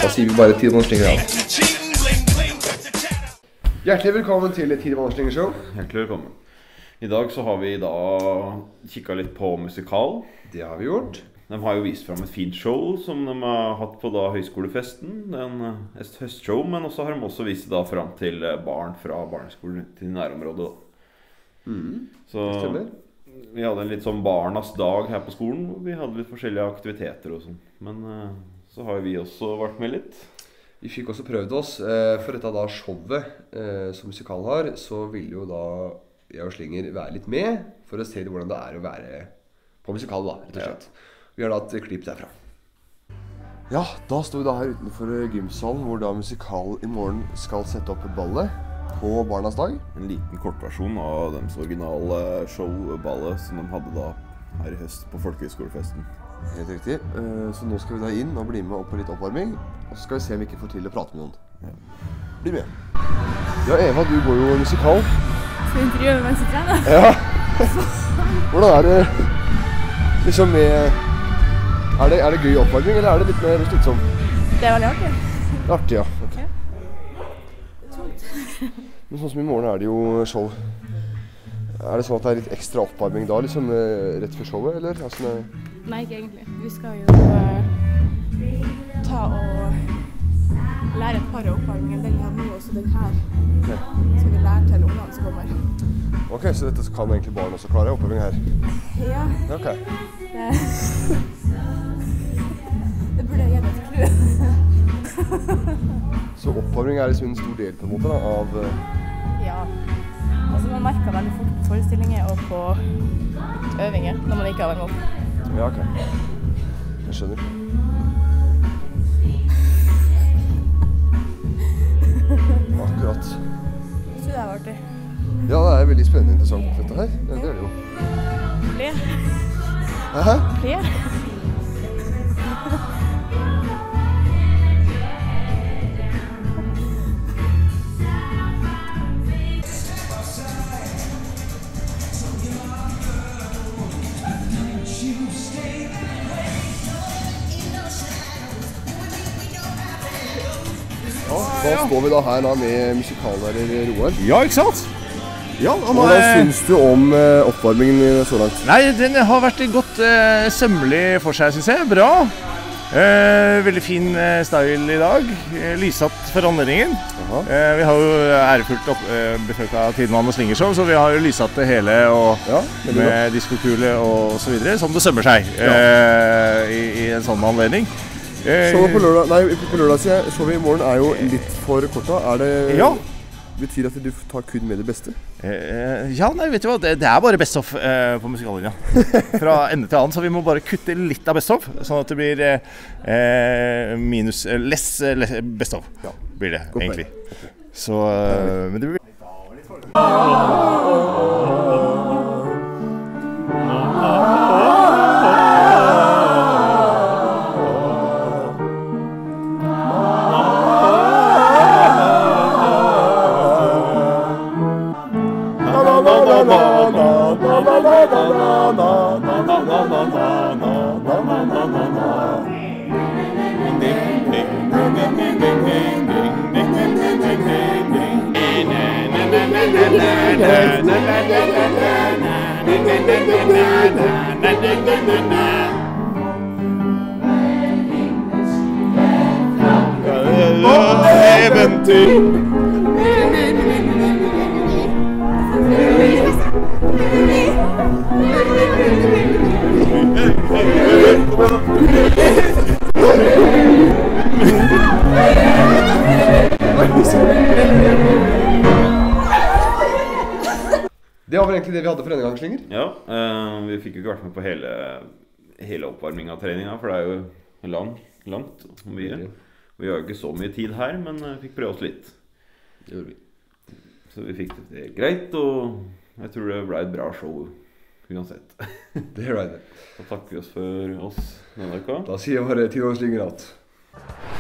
Da sier vi bare Tidemann Slinger av. Hjertelig velkommen til Tidemann Slinger Show. Hjertelig velkommen. I dag så har vi da kikket litt på musikal. Det har vi gjort. De har jo vist frem et fint show som de har hatt på da høyskolefesten. Et høstshow, men også har de også vist da frem til barn fra barneskolen til nærområdet. Så det stemmer. Vi hadde en litt sånn barnas dag her på skolen, hvor vi hadde litt forskjellige aktiviteter og sånn. Men så har vi også vært med litt. Vi fikk også prøvd oss. For dette da showet som musikalen har, så vil jo da jeg og Slinger være litt med for å se hvordan det er å være på musikalen da, rett og slett. Vi har da et klipp derfra. Ja, da står vi da her utenfor gymsalen, hvor da musikal i morgen skal sette opp ballet på barnas dag. En liten kortversjon av deres originale showballet som de hadde da her i høst på folkehøyskolefesten. Helt riktig. Så nå skal vi da inn og bli med opp på litt oppvarming, og så skal vi se om vi ikke får til å prate med noen. Ja. Bli med. Ja, Eva, du går jo musikal. Skal vi intervjue mens vi trener? Ja. Hvordan er det liksom med... Er det gøy oppvarming, eller er det litt mer slitsom? Det er veldig artig. Artig, ja. Okay. Ja. Det er tungt. Men sånn som i morgen er det jo show. Er det sånn at det er litt ekstra oppvarming da, liksom rett før showet, eller? Altså, Nei, ikke egentlig. Vi skal jo ta og lære et par av oppvarmingen. Den her nå, også den her. Okay. Så vi lærer til ungene som kommer. Ok, så dette kan egentlig barn også klare, oppvarming her? Ja. Ok. Det burde jeg gjøre, tror jeg. Så oppvarming er liksom en stor del på en måte da, av... Ja. Altså man merker veldig fort på forestillinger og på øvinger når man ikke har varmet opp. Ja, ok. Jeg skjønner. Akkurat. Jeg tror det er artig. Ja, det er veldig spennende og interessant dette her. Ja, det er det jo. Plie. Hæ? Plie. Da står vi da her da med musikallærer Roar. Ja, ikke sant? Ja, Hva syns du om oppvarmingen så langt? Nei, den har vært godt sømmelig for seg, synes jeg. Bra. Veldig fin style i dag. Lyssatt for anledningen. Vi har jo ærefullt besøk av Tidemann og Slinger Show, så vi har jo lyssatt det hele og med diskokule og så videre, som det sømmer seg i en sånn anledning. Showet på lørdag, showet i morgen er jo litt for kort da. Betyr det at du tar kun med det beste? Ja, nei, vet du hva, det er bare best of på musikallinja. Fra ende til annen, så vi må bare kutte litt av best of, sånn at det blir less best of, blir det egentlig. Så, men det blir... Det var vel egentlig det vi hadde for denne gang, Slinger. Ja, vi fikk jo ikke vært med på hele oppvarmingen av treningen, for det er jo langt og mye. Vi har jo ikke så mye tid her, men fikk prøve oss litt. Det gjorde vi. Så vi fikk det greit, og jeg tror det ble et bra show uansett. Det er right. Da takker vi oss for oss denne uka. Da sier jeg bare Tidemann Slinger alt.